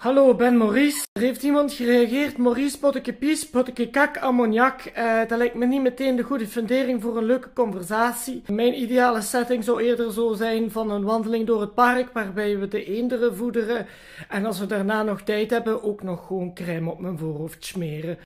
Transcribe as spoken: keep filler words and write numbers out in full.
Hallo, ben Maurice. Er heeft iemand gereageerd. Maurice, potje pies, potje kak, ammoniak. Uh, dat lijkt me niet meteen de goede fundering voor een leuke conversatie. Mijn ideale setting zou eerder zo zijn van een wandeling door het park, waarbij we de eenderen voederen. En als we daarna nog tijd hebben, ook nog gewoon crème op mijn voorhoofd smeren.